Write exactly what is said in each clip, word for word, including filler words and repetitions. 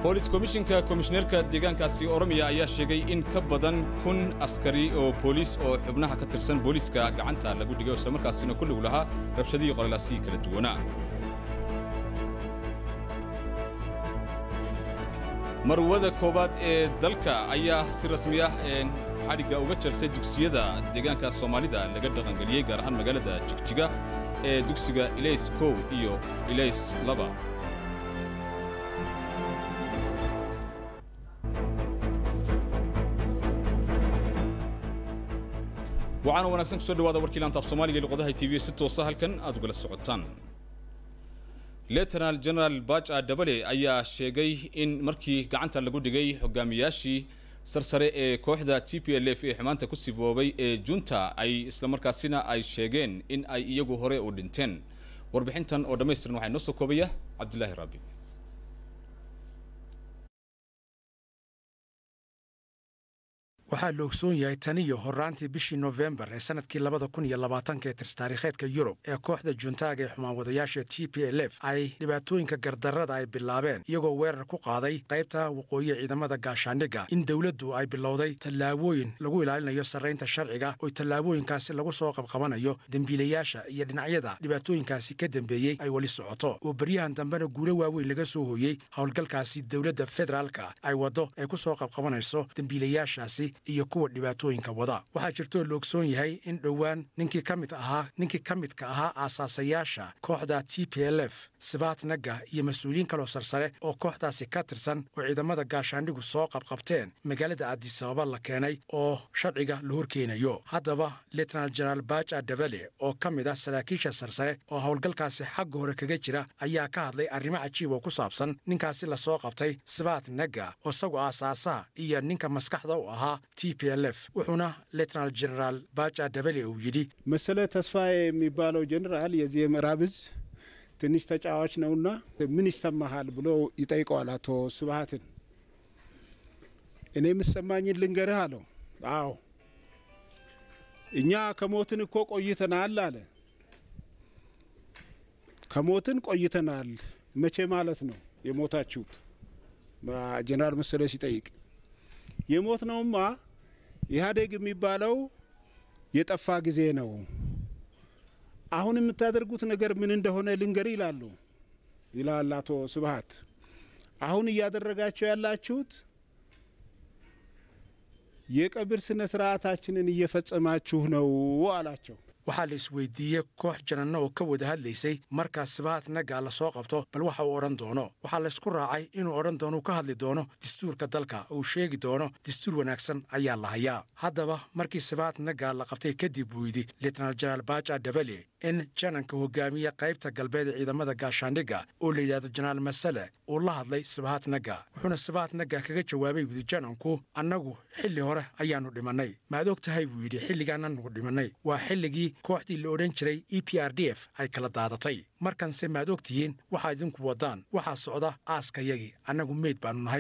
بوليس كوميشنكا كوميشنركا ديغانكاسي أورميا ayaa sheegay in ka badan kun askari oo booliis oo xubnaha ka tirsan booliiska gacanta lagu dhigay isla markaasina kullu lahaa rabshadii qolalaasi kala duwanaa marwada koobaad ee dalka ayaa si rasmi ah xariga uga jarsay dugsiyada deegaanka Soomaalida laga dhaqangeliyay gaar ahaan magaalada Jigjiga ee dugsiga Ilays kow iyo Ilays laba وعنا ونكسن كسر دوادة وركيلان طاب سومالي لقضاها تي في ستة وصهل كان أدوغل السعودان. ليتنال جنرال باج الدبلي أيا شيغي إن مركي قعنتا لقود دقي حقامياشي سرسري كوحدة تي بي ال في حمانتا كسي بوابي جونتا أي إسلام مركاسينا أي شيغين إن أي إيجو هوري ودنتين وربحنتان أو دميسترن وحي نصو كوبية عبد الله رابي. waxaa la ogsoon yahay tan iyo horaantii bishii November ee sanadkii labada kun iyo labaatanka ee taariikheedka Yurub ee kooxda juntaaga ee xumaan wadayaasha T P L F ay dhibaatooyinka gardarrada ay bilaabeen iyagoo weerar ku qaaday qaybta waqooyi ciidamada gaashaandhigga in dawladdu ay bilowday tallaabooyin lagu ilaalinayo sarreynta sharciga oo tallaabooyinkaasi lagu soo qabqabanayo dambiilayaasha iyo dhinacyada dhibaatooyinkaasi ka dambeeyay ay wali socoto oo baryahan dambena guulo waaweyn laga soo hooyay howlgalkaasi dawladda federaalka ay wado ay ku soo qabqabanayso dambiilayaashaasi iyo kuwa dhibaatooyinka wada waxa jirto la ogsoon yahay in dhawaan ninkii kamid ahaa ninkii kamidka ahaa aasaasayasha kooxda T P L F Sibaat Naga iyo mas'uuliyiin kale oo sarsare oo kooxdaasi ka tirsan oo ciidamada gaashaandhigu soo qabqabteen magaalada Addis Ababa la keenay oo sharciga la horkeenayo haddaba Lieutenant General Baaj Adabale oo kamid ah saraakiisha sarsare oo howlgalkaasi xag hore kaga jira ayaa ka hadlay arrimo cajiib oo ku saabsan ninkaasi la soo qabtay Sibaat Naga oo isagu aasaasa iyo ninka maskaxda u ahaa T P L F وحنا Lieutenant General باج دبلي ويدي مسألة تصفية ميبالو جنرال يزي مرابز تنش تجاوش نونا من يسمى بلو يتايقوا على تو سبعاتن إني مسماني لنجرهالو أو إنيا كموتن كوك أيتنا الله كموتن أيتنا ال مچه مالتنو يموتا تشوت ما جنرال مسألة سيتايق يموتنا ما ኢህአዴግ የሚባለው የጠፋ ጊዜ ነው አሁን የምታደርጉት ነገር ምን እንደሆነ ልንገር ይላሉ ይላል አቶ ስብሃት አሁን እያደረጋችሁ ያላችሁት የቀብር ስነ ስርዓታችንን እየፈጸማችሁ ነው አላቸው waxaa la isweydiiyay koox janano oo ka wada hadlaysay markaas Sibaat Naga la soo qabto bal waxa uu oran doono waxa la isku raacay inuu oran doono ka hadli doono dastuurka dalka oo sheegi doono dastuur wanaagsan ayaa la hayaa haddaba markii Sibaat Naga la qabtay kadib uu yidhi Lieutenant General Baaj Adabale in jananka hogaamiye qaybta galbeed ciidamada gaashaandhigga oo la yiraahdo General Masale oo la hadlay Sibaat Naga wuxuuna Sibaat Naga kaga jawaabay wadi jananku annagu xilli hore ayaanu dhimanay maad ogtahay buu yidhi xilligan aanu dhimanay waa xilligii kooxdii la oran jiray E P R D F ay kala daadatay markan se maad ogtihiin waxa idinku wadaan waxa socda aaskayagi annagu meed baanu nahay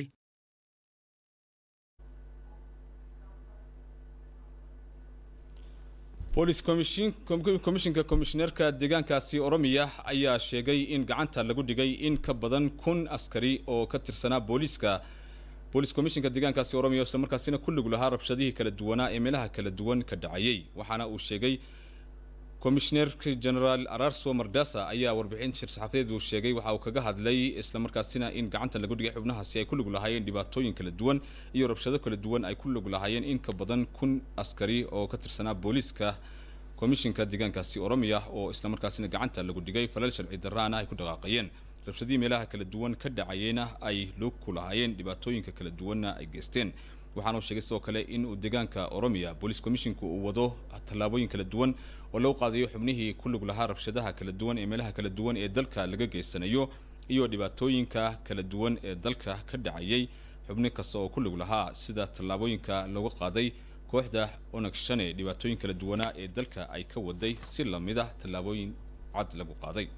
بوليس كوميشن كوميشنكا كوميشنركا ديغانكاسي أورميا ayaa sheegay in gacanta lagu dhigay in ka badan kun askari oo ka tirsanaa booliiska بوليس كوميشنكا ديغانكاسي أورميا isla markaasina kulligu lahaa rabshadihii kala duwanaa ee meelaha kala duwan ka dhacayay waxaana uu sheegay كوميشنر جنرال أرارسو مرداسا أيها وربعين شر صحفيد والشيء وحاو كجهد لي إسلام مركزنا إن قعنت اللي قد جحبناها سي كل جلهاين دباتوين كل الدول يورب شذا كل الدول أي كل جلهاين إن كبدن كن عسكري أو كتر سنة بوليس كه كوميشن كديجان كاسي أورميا أو إسلام مركزنا قعنت اللي قد جاي فلالش العدرانا يكون دقاقين ربشدي ملاها كل الدول كد عينة أي لوك كلهاين دباتوين كل الدول أي جستين waxaanu sheegay soo kale in uu deegaanka Oromia Police Commissionku uu wado talaabooyin kala duwan oo loo qaadayo xubnihii ku lug lahaa rabshadaha kala duwan ee meelaha kala duwan ee dalka laga geysanayo iyo dhibaatooyinka kala duwan ee dalka ka dhacayay xubni kasta oo ku lug lahaa sida talaabooyinka looga qaaday kooxda Onagshan dhibaatooyin kala duwan ee dalka ay ka waday si lamid ah talaabooyin cad lagu qaaday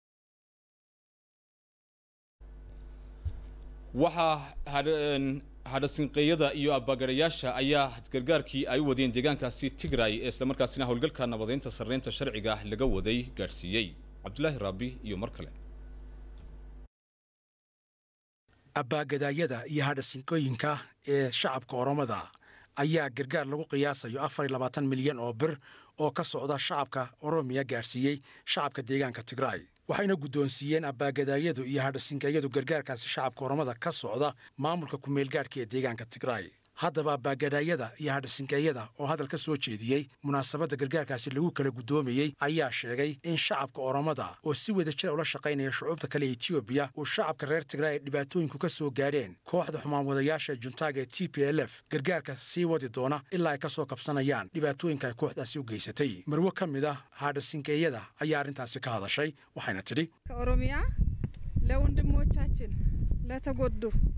waxa hadhasinqeeyada iyo abbaagarayaasha ayaa gargaarkii ay wadeen deegaankaasi Tigray ee isla markaasina howlgalka nabadeynta sarreynta sharciga ah laga waday gaarsiiyay Cabdullaahi Raabi iyo markale abbaagadaayada iyo hadhasinqooyinka ee shacabka Oromada ayaa gargaar lagu qiyaasayo afar iyo labaatan milyan oo bir oo ka socda shacabka Oromiya gaarsiiyay shacabka deegaanka Tigray waxayna guddoonsiiyeen abbaagadaayadu iyo hadhasinqeeyadu gargaarkaasi shacabka Oromada ka socda maamulka ku meel gaarka ee deegaanka Tigray haddaba abbaagadaayada iyo hadhasinqeeyada oo hadal ka soo jeediyey munaasabadda gargaarkaasi lagu kala guddoomayey ayaa sheegay in shacabka Oromada oo si wada jir ula shaqaynaya shucuubta kale ee Itoobiya uu shacabka reer Tigray dhibaatooyinku ka soo gaadheen kooxda xumaan wadayaasha juntaaga ee T P L F gargaarka sii wadi doona ilaa ay ka soo kabsanayaan dhibaatooyinka ay kooxdaasi u geysatay marwo ka mid ah hadhasinqeeyada ayaa arrintaasi ka hadashay waxayna tidhi Oromiya ለወንድሞቻችን ለተጎዱ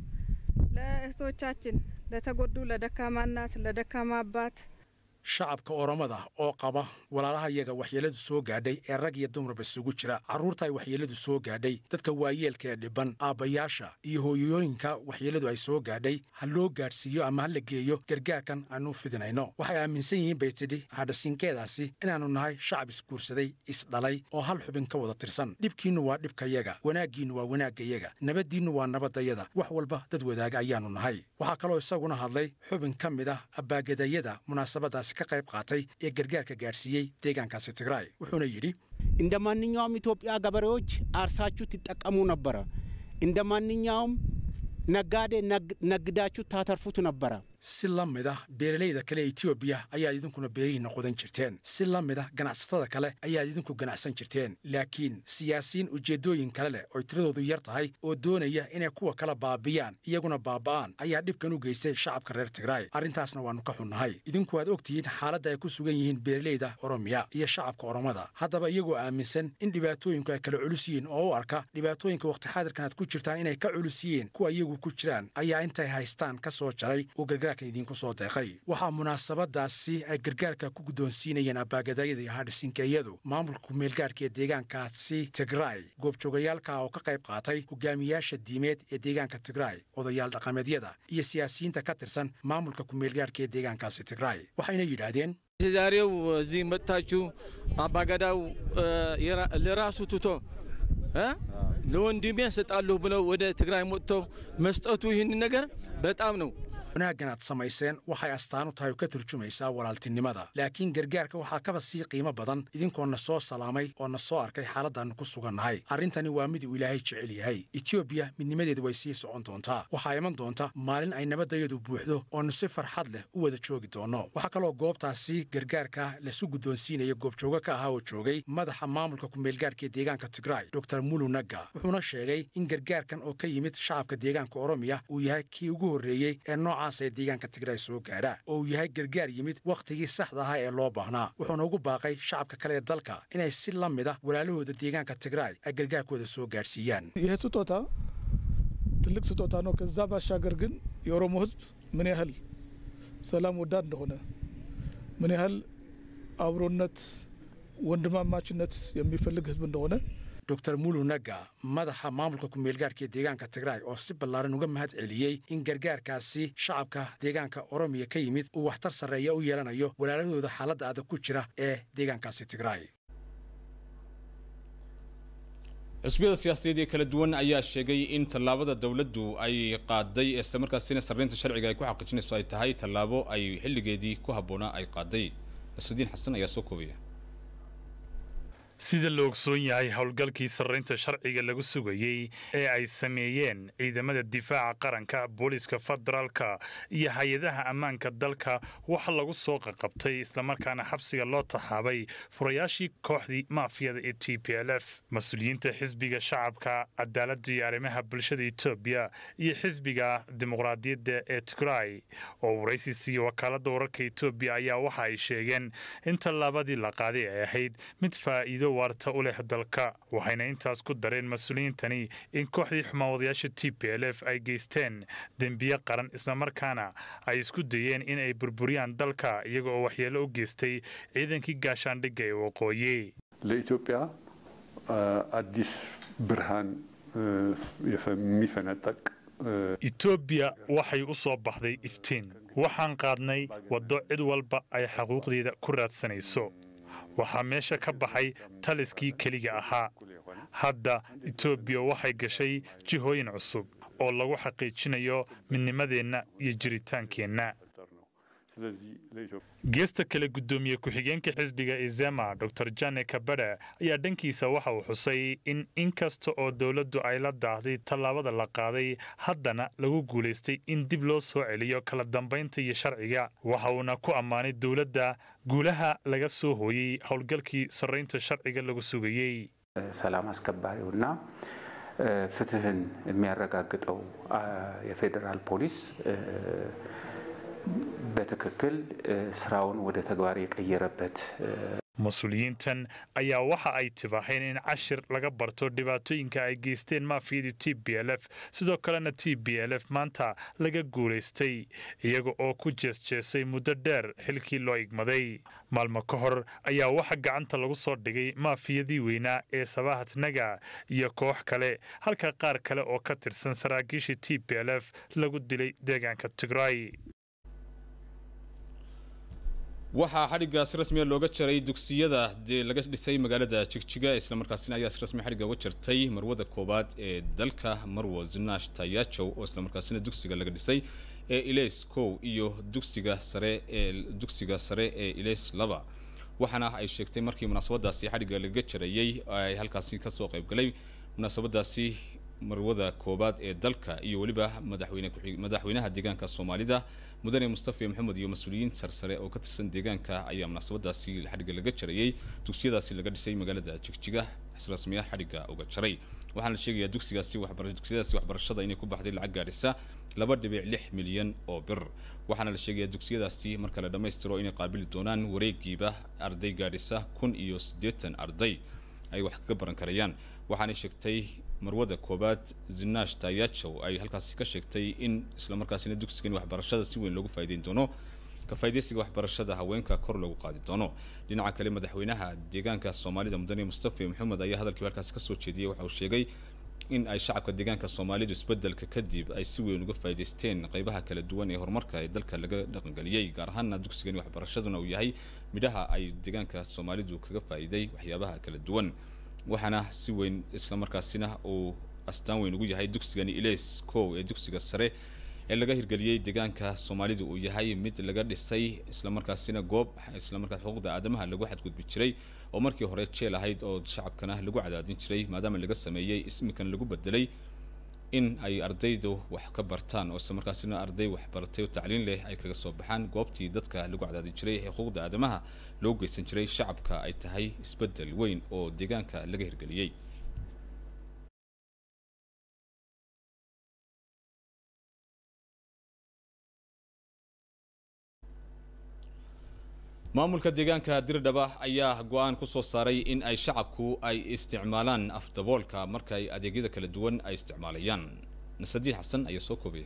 ለእህቶቻችን ለተጎዱ ለደካማ እናት ለደካማ አባት shacabka Oromada oo qaba walaalaha iyaga waxyeeladu soo gaadhay ee rag iyo dumarba isugu jira carruurta ay waxyeeladu soo gaadhay dadka waayeelka ee dhiban aabayaasha iyo hooyooyinka waxyeeladu ay soo gaadhay ha loo gaarsiiyo ama ha la geeyo gargaarkan aanu fidinayno waxay aaminsan yihiin bay tidhi hadhasinkeedaasi inaanu nahay shacab isguursaday isdhalay oo hal xubin ka wada tirsan dhibkiinnu waa dhibkayaga wanaaggiinnu waa wanaaggayaga nabaddiinnu waa nabadayada wax walba dad wadaaga ayaanu nahay waxaa kaloo isaguna hadlay xubin ka mid ah abbaagadaayada munaasabadaasi ka qayb qaatay ee gargaarka gaarsiiyay deegaankaasi Tigray wuxuuna yidhi እንደማንኛውም ኢትዮጵያ ገበሬዎች አርሳችሁ ትጠቀሙ ነበር እንደማንኛውም ነጋዴ ነግዳችሁ ታተርፉት ነበር si la mid ah beeralayda kale ee Itoobiya ayaa idinkuna beerihiina qodan jirteen si la mid ah ganacsatada kale ayaa idinku ganacsan jirteen laakiin siyaasiyiin ujeedooyin kale leh oo tiradoodu yar tahay oo doonaya inay kuwa kala baabiyaan iyaguna baaba'aan ayaa dhibkan u geystay shacabka reer Tigray arrintaasna waanu ka xunnahay idinku waad ogtihiin xaaladda ay ku sugan yihiin beeralayda Oromiya iyo shacabka Oromada haddaba iyagoo aaminsan in dhibaatooyinku ay kala culus yihiin oo u arka dhibaatooyinka waqti xaadirkan aad ku jirtaan inay ka culus yihiin kuwa iyagu ku jiraan ayaa intay haystaan ka soo jaray oo gargaar idinku soo deeqay waxa munaasabadaasi ay gargaarka ku guddoonsiinayeen abbaagadaayada iyo hadhasinqeeyadu maamulka ku meel gaarka ee deegaankaasi Tigray goobjoogayaalka oo ka qayb qaatay hogaamiyaasha diimeed ee deegaanka Tigray odayaal dhaqameedyada iyo siyaasiyiinta ka tirsan maamulka ku meel gaarka ee deegaankaasi Tigray waxayna yiraahdeen ዛሬው እዚህ መጣችሁ አባገዳው ለራሱ ትቶ እ ለወንድሜ ሰጣለሁ ብለው ወደ ትግራይ መጥተው መስጠቱ ይህን ነገር በጣም ነው wanaaganaad samayseen waxay astaan u tahay ka turjumaysaa walaaltinimada laakiin gargaarka waxaa ka sii qiimo badan idinkoo na soo salaamay oo na soo arkay xaaladdan ku sugannahay arrintani waa mid uu Ilaahay jecel yahay Itoobiya midnimadeedu way sii socon doontaa waxaa iman doonta maalin ay nabadayadu buuxdo oo nu si farxad leh u wada joogi doono waxa kaloo goobtaasi gargaarka la soo guddoonsiinaya goobjooga ka ahaa oo joogay madaxa maamulka ku meel gaarka deegaanka Tigray Doctor Mulu Naga wuxuuna sheegay in gargaarkan oo ka yimid shacabka deegaanka Oromiya uu yahay kii ugu horeeyay ee nooca ee deegaanka Tigray soo gaara oo yahay gargaar yimid waqtigii saxda ah ee loo baahnaa wuxuuna ugu baaqay shacabka kale ee dalka inay si la mid ah walaalahooda deegaanka Tigray ay gargaarkooda soo gaarsiiyaan ይሄ ስጦታ ትልቅ ስጦታ ነው ከዛ ባሻገር ግን የኦሮሞ ህዝብ ምን ያህል ሰላም ወዳድ እንደሆነ ምን ያህል አብሮነት ወንድማማችነት የሚፈልግ ህዝብ እንደሆነ Doctor Mulu Naga madaxa maamulka ku meel gaarka deegaanka Tigray oo si ballaaran uga mahad celiyay in gargaarkaasi shacabka deegaanka Oromiya ka yimid uu waxtar sareeya u yeelanayo walaalahooda xaaladda adag ku jira ee deegaankaasi Tigray xisbiyada siyaasadeed ee kala duwan ayaa sheegay in tallaabada dawladdu ay qaaday isla markaasina sarreynta sharciga ay ku xaqiijinayso ay tahay tallaabo ay xilligeedii ku habboona ay qaaday Asridiin Xasan ayaa soo koobaya sida loo ogsoon yahay howlgalkii sarreynta sharciga lagu sugayay ee ay sameeyeen ciidamada difaaca qaranka booliska federaalka iyo hay'adaha ammaanka dalka waxa lagu soo qabtay isla markaana xabsiga loo taxaabay furayaashii kooxdii maafiyada ee T P L F mas'uuliyiinta xisbiga shacabka cadaaladda iyo arrimaha bulshada Itoobiya iyo xisbiga dimuqraadiyadda ee Tigray oo waraysiga wakaaladda wararka Itoobiya ayaa waxa ay sheegeen in tallaabadii la qaaday ay ahayd mid faa'iido warta u leh dalka waxayna intaas ku dareen mas'uuliyiintani in kooxdii xumaawadayaasha T P L F ay geysteen dambiye qaran isla markaana ay isku dayeen in ay burburiyaan dalka iyaga oo waxyeelo u geystay ciidankii gaashaandhigga ee waqooyi ለኢትዮጵያ አዲስ ብርሃን የሚፈነጥቅ Ethiopia waxay u soo baxday iftiin waxaan qaadnay wado cid walba ay xaquuqdeeda ku raadsanayso waxaa meesha ka baxay taliskii kaliya ahaa hadda Ethiopia waxay gashay jihooyin cusub oo lagu xaqiijinayo midnimadeena iyo jiritaankeenna geesta kale gudoomiye ku-xigeenka xisbiga Izema Doctor Jane Kabada ayaa dhankiisa waxa uu xusay in inkasta oo dawladdu ay la daahday tallaabada la qaaday haddana lagu guuleystay in dib loo soo celiyo kala dambeynta iyo sharciga waxa uuna ku ammaanay dawladda guulaha laga soo hooyay howlgalkii sarreynta sharciga lagu sugayay ሰላም አስከባሪውና ፍትህን የሚያረጋግጠው የፌደራል ፖሊስ በትክክል ስራውን ወደ ተግባር የቀየረበት مسؤولينتن ayaa waxa ay tibaaxeen in cashir laga barto dhibaatooyinka ay geysteen maafiyada T P L F sidoo kalena T P L F maanta laga guuleystay iyaga oo ku jeesjeesay muddo dheer xilkii loo igmaday maalmo ka hor ayaa waxa gacanta lagu soo dhigay maafiyadii weynaa ee Sabahatnaga iyo koox kale halka qaar kale oo ka tirsan saraakiisha T P L F lagu dilay deegaanka Tigray waxa xariga si rasmi ah looga jaray dugsiyada laga dhisay magaalada Jigjiga isla markaasina ayaa si rasmi xariga uga jartay marwada koobaad ee dalka Marwo Zinash Tayacho oo isla markaasina dugsiga laga dhisay ee Ilees kow iyo dugsiga sare ee dugsiga sare ee Ilees laba waxana ay sheegtay markii munaasabadaasi xariga laga jarayay ay halkaasi ka soo qayb galay munaasabadaasi marwada koobaad ee dalka iyo waliba madaxweyne madaxweynaha deegaanka Soomaalida mudane Mustafa Maxamed iyo mas'uuliyiin sarsare oo ka tirsan deegaanka ayaa munaasabadaasi xariga laga jarayay dugsiyadaasi laga dhisay magaalada Jigjiga si rasmi ah xariga uga jaray waxaan la sheegayaa dugsigaasi waxbarashada dugsiyadaasi waxbarashada inay ku baxday lacag gaarisa laba dhibic lix milyan oo bir waxaana la sheegayaa dugsiyadaasi marka la dhameystiro inay qaabili doonaan wareegiiba arday gaarisa kun iyo siddeetan arday ay wax ka baran karayaan waxaana sheegtay marwada koobaad Zinash Tayacho ay halkaas ka sheegtay in isla markaasina dugsigan waxbarashada si weyn loogu faa'iideyn doono ka faa'iideysiga waxbarashada haweenka kor loogu qaadi doono dhinaca kale madaxweynaha deegaanka Soomaalida mudane Mustafa Maxamed ayaa hadalkii halkaas ka soo jeediyay waxa uu sheegay in ay shacabka deegaanka Soomaalidu isbedelka kadib ay si weyn uga faa'iideysteen qaybaha kala duwan ee horumarka ee dalka laga dhaqangaliyay gaar ahaan dugsigan waxbarashaduna uu yahay midhaha ay deegaanka Soomaalidu kaga faa'iiday waxyaabaha kala duwan waxana si weyn isla markaasina oo astaan weyn ugu yahay dugsigani Ilees kow ee dugsiga sare ee laga hirgeliyay deegaanka Soomaalidu uu yahay mid laga dhisay isla markaasina goob isla markaas xuquuqda aadamaha lagu xadgudbi jiray oo markii hore jeel ahayd oo shacabkana lagu cadaadin jiray maadaama laga sameeyay ismikan lagu bedelay in ay ardaydu wax ka bartaan oo isla markaasina arday wax bartay oo tacliin leh ay kaga soo baxaan goobtii dadka lagu cadaadin jiray xuquuqda aadamaha loo geysan jiray shacabka ay tahay isbedel weyn oo deegaanka laga hirgeliyay maamulka deegaanka Dirdhaba ayaa go'aan ku soo saaray in ay shacabku ay isticmaalaan afdaboolka marka ay adeegyada kala duwan ay isticmaalayaan Nasadi Xasan ayaa soo koobay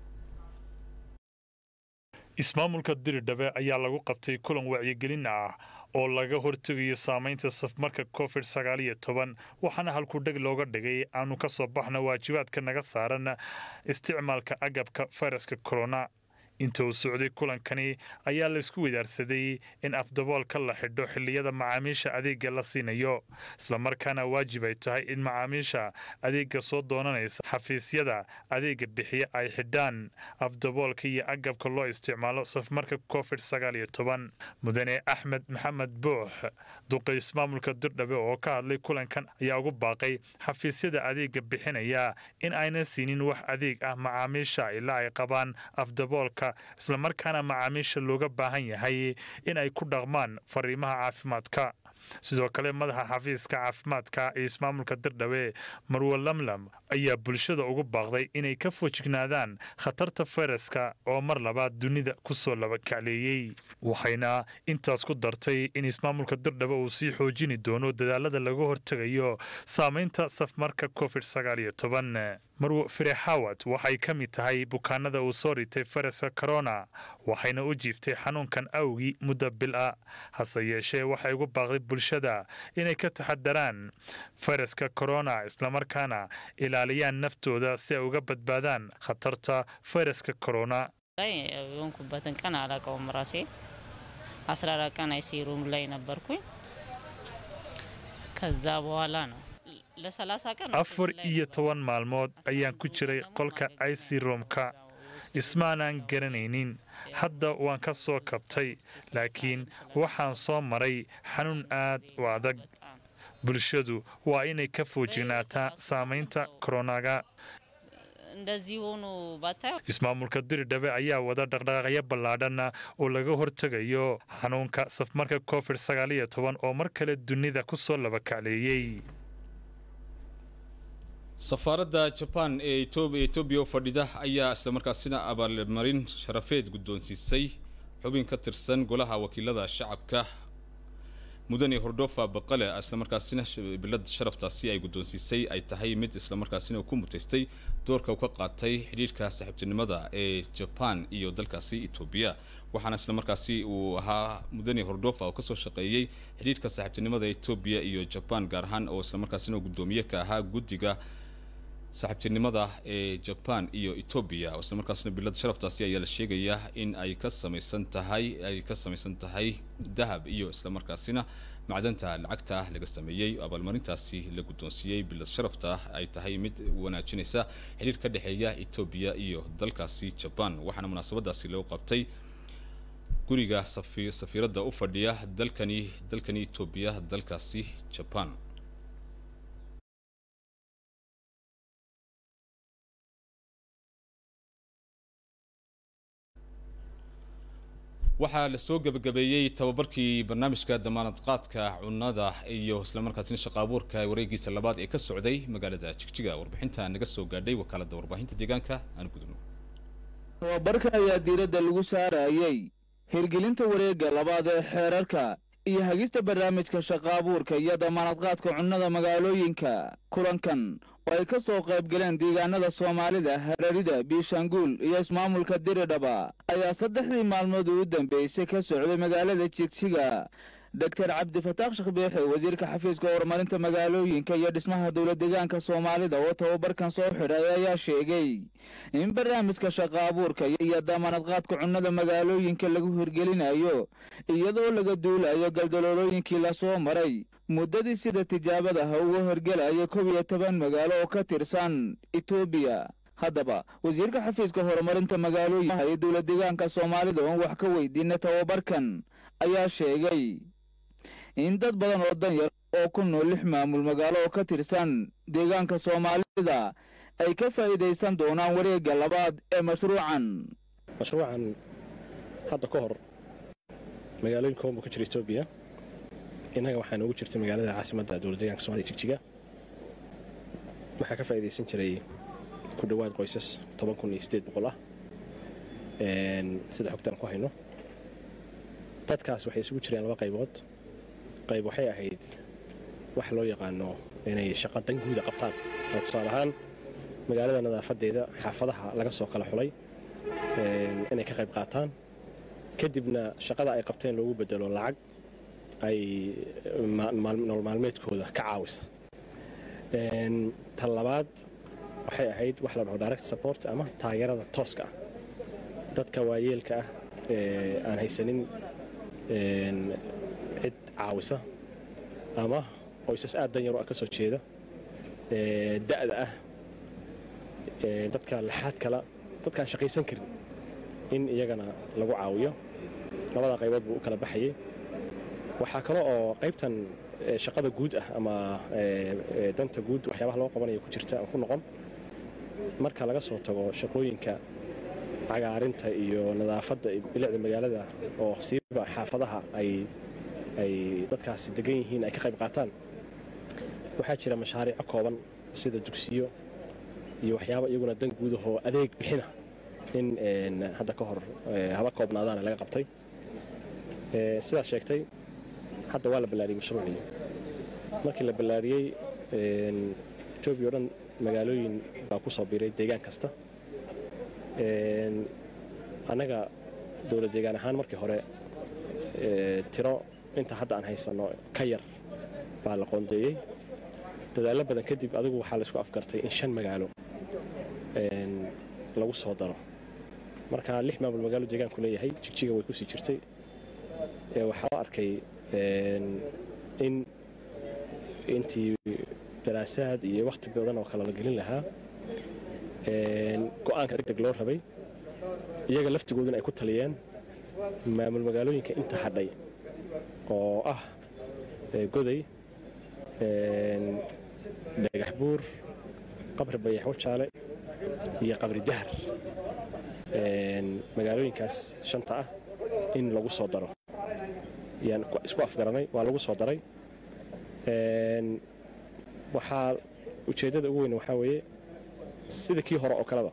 ismaamulka Dirdhaba ayaa lagu qabtay kulan wacyigelin ah oo laga hortagayo saameynta safmarka covid sagaal iyo toban waxaana halku dhag looga dhigay aanu ka soo baxna waajibaadka naga saaran isticmaalka agabka fayraska corona inta uu socday kulankani ayaa la isku wadaarsaday in afdaboolka la xidho xilliyada macaamiisha adeega la siinayo isla markaana waajib ay tahay in macaamiisha adeega soo doonanaysa xafiisyada adeega bixiya ay xidhaan afdaboolka iyo agabka loo isticmaalo safmarka covid sagaal iyo toban mudane Axmed Maxamed Buux duqa ismaamulka Dirdhaba oo ka hadlay kulankan ayaa ugu baaqay xafiisyada adeega bixinaya in ayna siinin wax adeeg ah macaamiisha ilaa ay qabaan afdaboolka isla markaana macaamiisha looga baahan yahay in ay ku dhaqmaan fariimaha caafimaadka sidoo kale madaxa xafiiska caafimaadka ee ismaamulka Dirdhaba Marwo Lamlam ayaa bulshada ugu baaqday inay ka foojignaadaan khatarta fayraska oo mar labaad dunida ku soo laba kacleeyay waxayna intaas ku dartay in ismaamulka Dirdhaba uu sii xoojini doono dadaalada laga hortagayo saameynta safmarka covid sagaal iyo toban Marwo Firexawad waxay ka mid tahay bukaanada uu soo ritay fayraska corona waxayna u jiiftay xanuunkan awgi muddo bil ah hase yeeshee waxay ugu baaqday bulshada inay ka taxadaraan fayraska corona islamarkaana ilaaliyaan naftooda si ay uga badbaadaan khatarta fayraska corona. የሆንኩበትን ቀን አላውቀውም ራሴ አስራ አራት ቀን አይሲሩም ላይ ነበርኩኝ ከዛ በኋላ ነው ለሰላሳ ቀን afar iyo toban maalmood ayaan ku jiray qolka I C room-ka ismaanan garanaynin hadda waan ka soo kabtay laakiin waxaan soo maray xanuun aad u adag bulshadu waa inay ka foojinaataa saamaynta koronaga. እንደዚህ ሆኖ ባታዩ ismaamulka Diridhabe ayaa wada dhaqdhaqaaqyo ballaadhan oo laga hortagayo xanuunka safmarka covid sagaal iyo toban oo mar kale dunida ku soo laba kacleeyay. safaaradda Japan ee Ethiopia fadhida ayaa isla markaasina abaalmarin sharafeed guddoonsiisay xubin ka tirsan golaha wakiilada shacabka mudane Hordoffa Baqale isla markaasina bilad sharaftaasi ay guddoonsiisay ay tahay mid isla markaasina ku mutaystay doorka uu ka qaatay xiriirka saaxiibtinimada ee Japan iyo dalkaasi Ethiopia waxaana isla markaasi uu ahaa mudane Hordoffa oo ka soo shaqeeyay xiriirka saaxiibtinimada Ethiopia iyo Japan gaar ahaan oo isla markaasina guddoomiye ka ahaa guddiga saaxiibtinimada ee Japan iyo Ethiopia isla markaasina bilad sharaftaasi ayaa la sheegaya in ay ka samaysan tahay ay ka samaysan tahay dahab iyo isla markaasina macdanta lacagta laga sameeyay abaalmarintaasi la guddoonsiiyay bilad sharafta ay tahay mid wanaajinaysa xiriir ka dhaxeeya Ethiopia iyo dalkaasi Japan waxaana munaasabadaasi loo qabtay guriga safiiradda u fadhiya dalkani dalkani Ethiopia dalkaasi Japan. waxaa la soo gabagabeeyay tababarkii barnaamijka damaanad qaadka cunnada iyo isla markaasina shaqo abuurka wareegiisa labaad ee ka socday magaalada Jigjiga warbixinta naga soo gaadhay wakaaladda warbaahinta deegaanka aan gudubno. tababarka ayaa diiradda lagu saarayay hirgelinta wareegga labaad ee xeerarka iyo hagista barnaamijka shaqo abuurka iyo damaanad qaadka cunnada magaalooyinka. kulankan oo ay ka soo qayb galeen deegaanada Soomaalida Hararida Biishanguul iyo ismaamulka Diridhaba ayaa saddexdii maalmood u dambeysay ka socday magaalada Jigjiga. Doctor Cabdi Fataax Shaqbiixi wasiirka xafiiska horumarinta magaalooyinka iyo dhismaha dawladda deegaanka Soomaalida oo tababarkan soo xidhay ayaa sheegay in barnaamijka shaqo abuurka iyo damaanad qaadka cunnada magaalooyinka lagu hirgelinayo iyadoo laga duulayo galdaloolooyinkii la soo maray muddadii sida tijaabada ha ugu hirgelayo kow iyo toban magaalo oo ka tirsan Ethiopia. haddaba wasiirka xafiiska horumarinta magaalooyinka iyo dawladda deegaanka Soomaalida oo wax ka weydiinay tababarkan ayaa sheegay in dad badan oo danyar oo ku nool lix maamul magaalo oo ka tirsan deegaanka Soomaalida ay ka faa'iideysan doonaan wareegga labaad ee mashruucan. mashruucan hadda ka hor magaalooyinka oo ka jira Ethiopia inaga waxaan ugu jirtay magaalada caasimadda dawladda deegaanka Soomaaliya Jigjiga waxaa ka faa'iideysan jiray ku dhawaad qoysas toban kun iyo siddeed boqol ah een sida xogtaan ku hayno. dadkaas waxay isugu jireen laba qaybood. qayb waxay ahayd wax loo yaqaano inay shaqo dan guud qabtaan oo tusaale ahaan magaalada nadaafadeeda xaafadaha laga soo kala xulay inay ka qayb qaataan kadibna shaqada ay qabteen loogu bedelo lacag ay nolol maalmeedkooda ka caawisa. tan labaad waxay ahayd wax la dhaho direct support ama taageerada tooska ah dadka waayeelka ah ee aan haysanin cid caawisa ama qoysas aad dan yar oo ka soo jeeda da'da ah dadka laxaad kala dadka shaqaysan karin in iyagana lagu caawiyo. labada qaybood buu u kala baxayay. waxaa kale oo qaybtan shaqada guud ah ama danta guud waxyaabaha loo qabanayo ku jirta aan ku noqon marka laga soo tago shaqooyinka cagaarinta iyo nadaafadda bilicda magaalada oo siiba xaafadaha ay ay dadkaas degan yihiin ay ka qayb qaataan. waxaa jira mashaariic kooban sida dugsiyo iyo waxyaabo iyaguna dan guud ah oo adeeg bixina in hadda ka hor haba koobnaadaan laga qabtay. sidaas sheegtay hadda waa la ballaariyay mashruucii. markii la ballaariyay Ethiopia oo dhan magaalooyin baa ku soo biiray deegaan kasta. anaga dawladda deegaan ahaan markii hore tiro inta hadda aan haysanno ka yar baa la qoondeeyey dadaallo badan kadib adigu waxaa la isku afgartay in shan magaalo lagu soo daro marka lix maamul magaalo deegaanku leeyahay jigjiga way ku sii jirtay waxaa arkay in intii daraasaad iyo waqti badan oo kale la gelin lahaa go'aanka degdeg loo rabay iyaga laftigooduna ay ku taliyeen maamul magaalooyinka inta hadhay oo ah goday dhagax buur qabri bayaxwo jaale iyo qabri dahar magaalooyinkaas shanta ah in lagu soo daro yaan isku afgaranay waa lagu soo daray waxaa ujeeddada ugu weyn waxaa weeye sida kii hore oo kaleba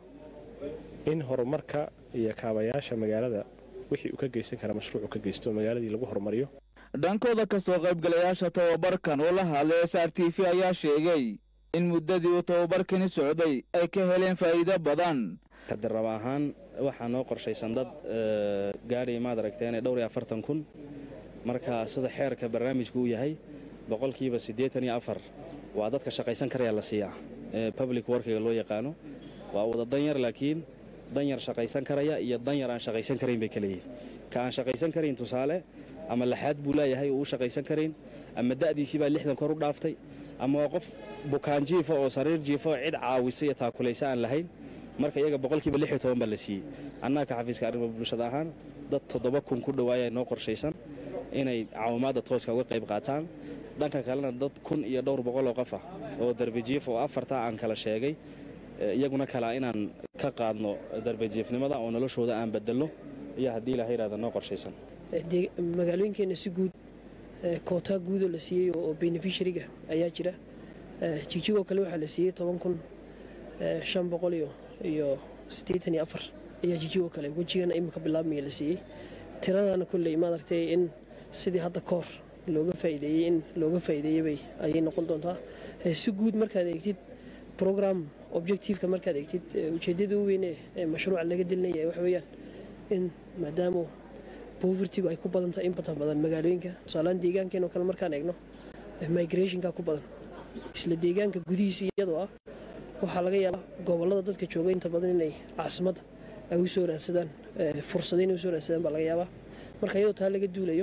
in horumarka iyo kaabayaasha magaalada wixii uu ka geysan kara mashruucu ka geysto magaaladii lagu horumariyo dhankooda ka soo qaybgalayaasha tababarkan oo la hadlay S R T V ayaa sheegay in muddadii uu tababarkani socday ay ka heleen faa'iido badan kadarab ahaan waxaa noo qorshaysan dad gaadhay maad aragteen dhowr iyo afartan kun marka sida xeerka barnaamijku uu yahay boqolkiiba siddeetan iyo afar waa dadka shaqaysan karaya la siiyaa public workiga loo yaqaano waa wada danyar laakiin danyar shaqaysan karaya iyo danyar aan shaqaysan karayn bay kala yihiin ka aan shaqaysan karayn tusaale ama laxaad buu leeyahay oo uu shaqaysan karayn ama da'diisii baa lixdan kor u dhaaftay ama waa qof bukaan jiifa oo sariir jiifa oo cid caawisa iyo taakulaysa aan lahayn marka iyaga boqolkiiba lix iyo toban baa la siiyey annaga ka xafiiska arrimaha bulshada ahaan dad toddoba kun ku dhawaaya noo qorshaysan inay caawimaadda tooska uga qayb qaataan dhanka kalena dad kun iyo dhowr boqol oo qof ah oo darbijiif oo afartaa aan kala sheegay iyaguna kala inaan ka qaadno darbijiifnimada oo noloshooda aan bedelno iyo haddii ilaahay yiraahdo noo qorshaysan magaalooyinkeena si guud kootaa guudoo la siiyey oo beneficiaryga ayaa jira jigjigoo kale waxaa la siiyey toban kun shan boqol iyo siddeetan iyo afar ayaa jigjigoo kale wejigana imika bilaabmaya la siiyey tiradana kulley maaragtay in sidii hadda koor looga faa'iideeyey in looga faa'iideeyay ayay noqon doontaa si guud markaad eegtid program objectiveka markaad eegtid ujeeddada u weyn ee mashruuca laga dilinaya waxa weeyaan in maadaama povertygu ay ku badan tahay in badan badan magaalooyinka tusaalehaan deegaankeena oo kale markaan eegno migrationka ku badan isla deegaanka gudihiisa iyadoo ah waxaa laga yaabaa gobollada dadka jooga inta badan inay caasimadda ay u soo raadsadaan fursado inay u soo raadsadaan baa laga yaabaa marka iyadoo taa laga duulayo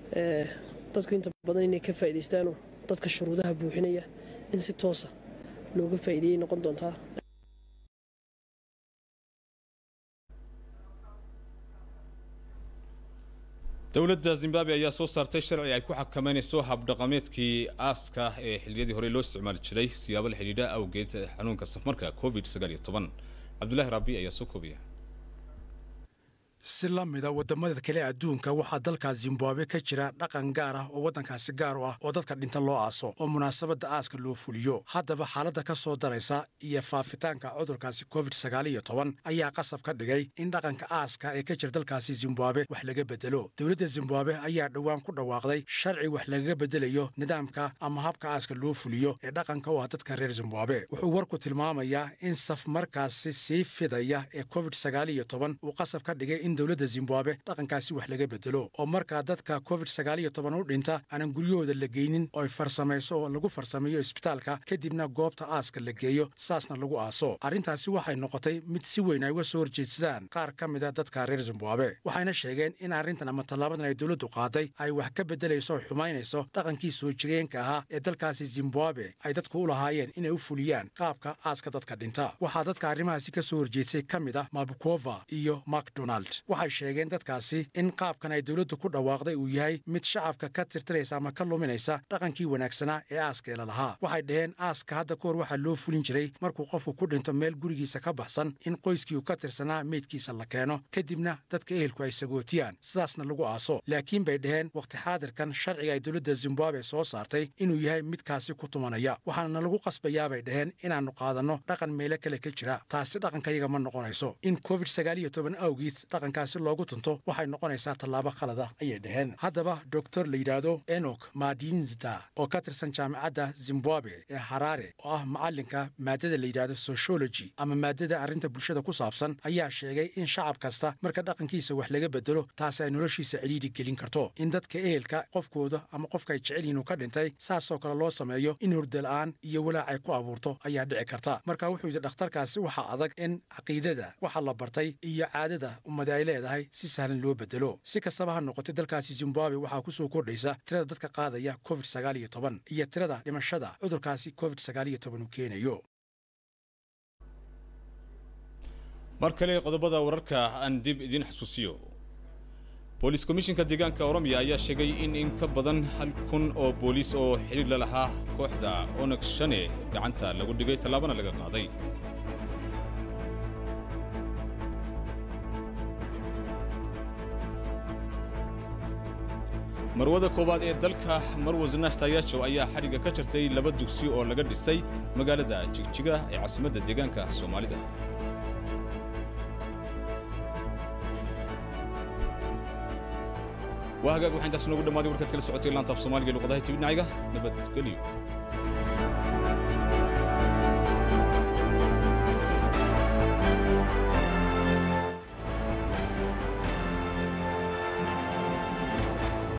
dadku inta badan inay ka faa'iidaystaanoo dadka shuruudaha buuxinaya in si toosa looga faa'iideeyay noqon doontaa dowladda Zimbabwe ayaa soo saartay sharci ay ku xakameynayso habdhaqameedkii aaska ee xilliyadii hore loo isticmaali jiray siyaabo la xidhiidha awgeed xanuunka safmarka covid sagaal iyo toban cabdullaahi rabbi ayaa soo koobiya si la mida wadamada kale adduunka waxaa dalka Zimbabwe ka jira dhaqan gaar ah oo wadankaasi gaar u ah oo dadka dhinta loo aaso oo munaasabada aaska loo fuliyo haddaba xaaladda ka soo daraysa iyo faafitaanka cudurkaasi covid sagaal iyo toban ayaa qasab ka dhigay in dhaqanka aaska ee ka jira dalkaasi Zimbabwe wax laga bedelo dowladda Zimbabwe ayaa dhawaan ku dhawaaqday sharci wax laga bedelayo nidaamka ama habka aaska loo fuliyo ee dhaqanka u ah dadka reer Zimbabwe wuxuu warku tilmaamayaa in saf markaasi sii fidaya ee covid sagaal iyo toban uu qasab ka dhigay in dowladda Zimbabwe dhaqankaasi wax laga bedelo oo marka dadka covid sagaal iyo toban u dhinta aanan guryahooda la geynin oo ay farsamayso oo lagu farsameeyo isbitaalka kadibna goobta aaska la geeyo saasna lagu aaso arrintaasi waxay noqotay mid si weyn ay uga soo horjeedsadaan qaar ka mid a dadka reer Zimbabwe waxayna sheegeen in arrintan ama tallaabadan ay dowladdu qaaday ay wax ka bedelayso oo xumaynayso dhaqankii soo jireenka ahaa ee dalkaasi Zimbabwe ay dadku u lahaayeen inay u fuliyaan qaabka aaska dadka dhinta waxaa dadka arrimahaasi ka soo horjeedsay ka mid ah Mabukova iyo McDonald waxay sheegeen dadkaasi in qaabkan ay dowladdu ku dhawaaqday uu yahay mid shacabka ka tirtiraysa ama ka luminaysa dhaqankii wanaagsanaa ee aaska lahaa waxay dhaheen aaska hadda koor waxaa loo fulin jiray markuu qofku ku dhinto meel gurigiisa ka baxsan in qoyskii uu ka tirsanaa meydkiisa la keeno kadibna dadka ehelku ay sagootiyaan sidaasna lagu aaso laakiin bay dhaheen waqti xaadirkan sharciga ay dowladda Zimbabwe soo saartay inuu yahay midkaasi ku tumanaya waxaana lagu qasbayaa bay dhaheen inaannu qaadanno dhaqan meelo kale ka jira taasi dhaqankayaga ma noqonayso in covid sagaal iyo toban awgiis dhaqan dhaqankaasi loogu tunto waxay noqonaysaa tallaabo khalada ayay dhaheen haddaba doctor la yidhaahdo enok madinzda oo ka tirsan jaamacadda zimbabwe ee harare oo ah macallinka maadada la yidhaahdo sociology ama maadada arrinta bulshada ku saabsan ayaa sheegay in shacab kasta marka dhaqankiisa wax laga bedelo taasi ay noloshiisa cidhiidhi gelin karto in dadka ehelka qofkooda ama qofka ay jecel yihiin uu ka dhintay saasoo kale loo sameeyo in hurdala'aan iyo walaac ay ku abuurto ayaa dhici karta marka wuxuu yidhi dhakhtarkaasi waxaa adag in caqiidada waxa la bartay iyo caadada ummada ay leedahay si sahlan loo bedelo si kastaba ha noqotay dalkaasi zimbabwe waxaa ku soo kordhaysa tirada dadka qaadaya covid sagaal iyo toban iyo tirada dhimashada cudurkaasi covid sagaal iyo toban uu keenayo mar kale qodobada wararka aan dib idin xasuusiyo booliis komishinka deegaanka Oromiya ayaa sheegay in in ka badan hal kun oo booliis oo xiriir la lahaa kooxda Onag Shane gacanta lagu dhigay talaabana laga qaaday marwada koobaad ee dalka Marwazna Tayacho ayaa xariga ka jirtay laba dugsi oo laga dhistay magaalada Jigjiga ee caasimadda deegaanka Soomaalida وهاجاك وحين تسنو قدام هذه وركة كل سعودية لان تاب صومالي قالوا قضايا تبي نعيقة نبت قليل